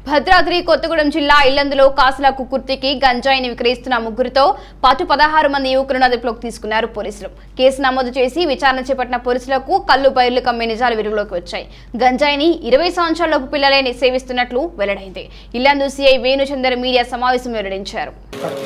భద్రాద్రి కొత్తగూడెం జిల్లా ఇల్లందులో కాసుల కుకుర్తికి గంజాయిని విక్రయిస్తున్న ముగ్గురితో పాటు 16 మంది యువకులను అదుపులోకి తీసుకున్నారు పోలీసులు. కేసు నమోదు చేసి విచారణ చేపట్టిన పోలీసులకు కల్లు బైర్లు కమ్మే నిజాలు వెలుగులోకి వచ్చాయి. గంజాయిని 20 సంవత్సరాలలోపు పిల్లలే సేవిస్తున్నట్లు వెల్లడైంది. ఇల్లందు సిఐ వేణుచందర్ మీడియా సమావేశం వెల్లడించారు.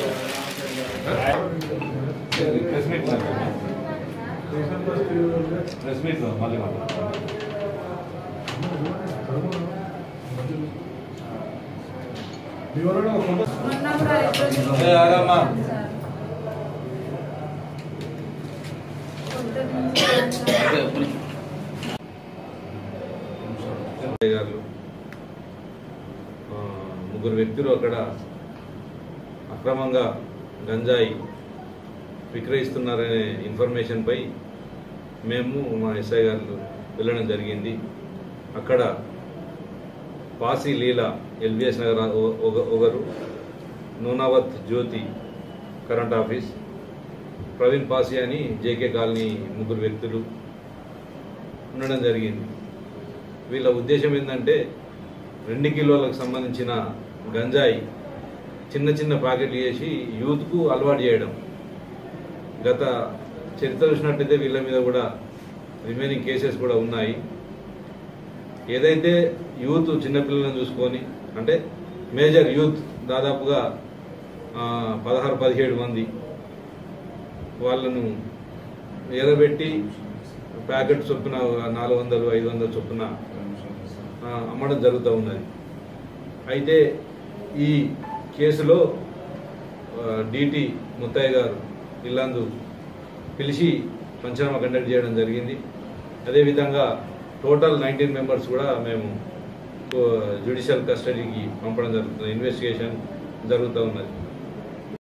ముగ్గురు వ్యక్తులు అక్కడ అక్రమంగా గంజాయి విక్రయిస్తున్నారనే ఇన్ఫర్మేషన్ పై మేము మా ఎస్ఐ గారు వెళ్ళడం జరిగింది. అక్కడ పాసి లీలా ఎల్బిఎస్ నగర్ ఒకరు, నూనావత్ జ్యోతి కరెంట్ ఆఫీస్, ప్రవీణ్ పాసి అని జేకే కాలనీ ముగ్గురు వ్యక్తులు ఉండడం జరిగింది. వీళ్ళ ఉద్దేశం ఏంటంటే 2 కిలోలకు సంబంధించిన గంజాయి చిన్న చిన్న ప్యాకెట్లు చేసి యూత్కు అలవాటు చేయడం. గత చరిత్ర చూసినట్టయితే వీళ్ళ మీద కూడా రిమైనింగ్ కేసెస్ కూడా ఉన్నాయి. ఏదైతే యూత్ చిన్నపిల్లలను చూసుకొని, అంటే మేజర్ యూత్ దాదాపుగా 16-17 మంది వాళ్ళను ఎరబెట్టి ప్యాకెట్ చొప్పున 400-500 చొప్పున అమ్మడం జరుగుతూ ఉన్నది. అయితే ఈ కేసులో డిటి ముత్తయ్య గారు ఇల్లందు పిలిచి పంచనామా కండక్ట్ చేయడం జరిగింది. అదేవిధంగా టోటల్ 19 మెంబర్స్ కూడా మేము జ్యుడిషియల్ కస్టడీకి పంపడం జరుగుతుంది. ఇన్వెస్టిగేషన్ జరుగుతూ ఉన్నది.